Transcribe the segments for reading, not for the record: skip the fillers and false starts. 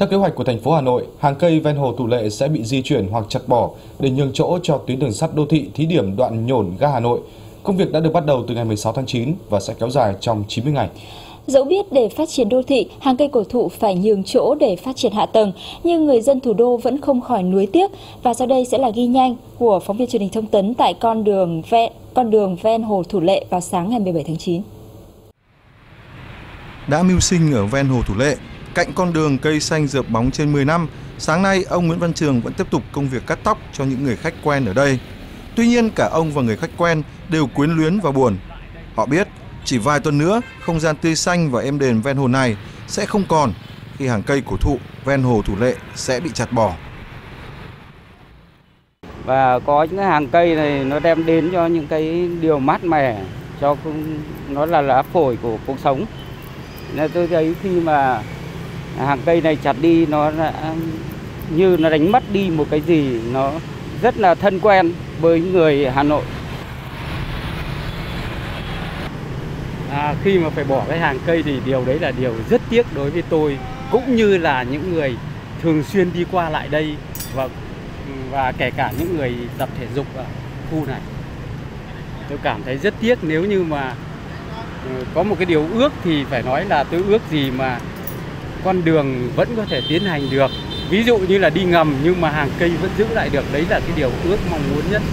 Theo kế hoạch của thành phố Hà Nội, hàng cây ven hồ Thủ Lệ sẽ bị di chuyển hoặc chặt bỏ để nhường chỗ cho tuyến đường sắt đô thị thí điểm đoạn Nhổn ga Hà Nội. Công việc đã được bắt đầu từ ngày 16 tháng 9 và sẽ kéo dài trong 90 ngày. Dẫu biết để phát triển đô thị, hàng cây cổ thụ phải nhường chỗ để phát triển hạ tầng, nhưng người dân thủ đô vẫn không khỏi nuối tiếc. Và sau đây sẽ là ghi nhanh của phóng viên truyền hình Thông tấn tại con đường ven hồ Thủ Lệ vào sáng ngày 17 tháng 9. Đã mưu sinh ở ven hồ Thủ Lệ, cạnh con đường cây xanh rợp bóng trên 10 năm, sáng nay ông Nguyễn Văn Trường vẫn tiếp tục công việc cắt tóc cho những người khách quen ở đây. Tuy nhiên cả ông và người khách quen đều quyến luyến và buồn. Họ biết chỉ vài tuần nữa, không gian tươi xanh và êm đềm ven hồ này sẽ không còn khi hàng cây cổ thụ ven hồ Thủ Lệ sẽ bị chặt bỏ. Và có những cái hàng cây này nó đem đến cho những cái điều mát mẻ, cho nó là lá phổi của cuộc sống. Nên tôi thấy khi mà hàng cây này chặt đi, nó đã như nó đánh mất đi một cái gì nó rất là thân quen với người Hà Nội. Khi mà phải bỏ cái hàng cây thì điều đấy là điều rất tiếc đối với tôi, cũng như là những người thường xuyên đi qua lại đây và kể cả những người tập thể dục ở khu này. Tôi cảm thấy rất tiếc. Nếu như mà có một cái điều ước thì phải nói là tôi ước gì mà con đường vẫn có thể tiến hành được. Ví dụ như là đi ngầm nhưng mà hàng cây vẫn giữ lại được. Đấy là cái điều ước mong muốn nhất.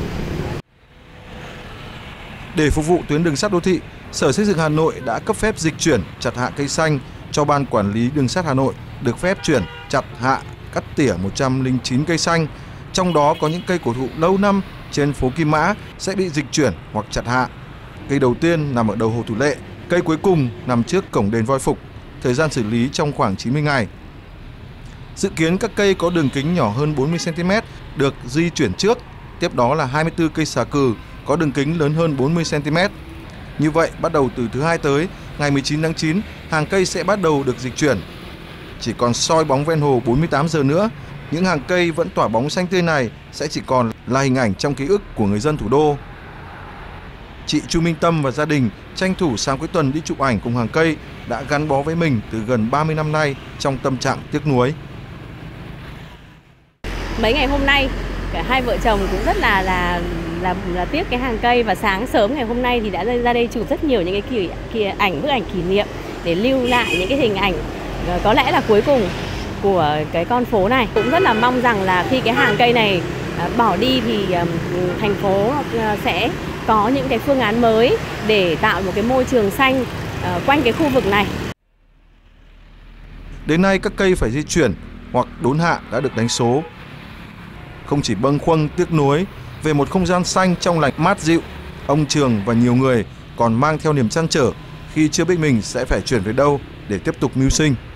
Để phục vụ tuyến đường sắt đô thị, Sở Xây dựng Hà Nội đã cấp phép dịch chuyển chặt hạ cây xanh cho Ban Quản lý Đường sắt Hà Nội được phép chuyển chặt hạ cắt tỉa 109 cây xanh, trong đó có những cây cổ thụ lâu năm trên phố Kim Mã sẽ bị dịch chuyển hoặc chặt hạ. Cây đầu tiên nằm ở đầu hồ Thủ Lệ, cây cuối cùng nằm trước cổng đền Voi Phục, thời gian xử lý trong khoảng 90 ngày. Dự kiến các cây có đường kính nhỏ hơn 40 cm được di chuyển trước, tiếp đó là 24 cây xà cừ có đường kính lớn hơn 40 cm. Như vậy, bắt đầu từ thứ Hai tới, ngày 19 tháng 9, hàng cây sẽ bắt đầu được dịch chuyển. Chỉ còn soi bóng ven hồ 48 giờ nữa, những hàng cây vẫn tỏa bóng xanh tươi này sẽ chỉ còn là hình ảnh trong ký ức của người dân thủ đô. Chị Chu Minh Tâm và gia đình tranh thủ sáng cuối tuần đi chụp ảnh cùng hàng cây đã gắn bó với mình từ gần 30 năm nay trong tâm trạng tiếc nuối. Mấy ngày hôm nay, cả hai vợ chồng cũng rất là tiếc cái hàng cây, và sáng sớm ngày hôm nay thì đã ra đây chụp rất nhiều những cái bức ảnh kỷ niệm để lưu lại những cái hình ảnh có lẽ là cuối cùng của cái con phố này. Cũng rất là mong rằng là khi cái hàng cây này bỏ đi thì thành phố sẽ có những cái phương án mới để tạo một cái môi trường xanh quanh cái khu vực này. Đến nay các cây phải di chuyển hoặc đốn hạ đã được đánh số. Không chỉ bâng khuâng tiếc nuối về một không gian xanh trong lành mát dịu, ông Trường và nhiều người còn mang theo niềm trăn trở khi chưa biết mình sẽ phải chuyển về đâu để tiếp tục mưu sinh.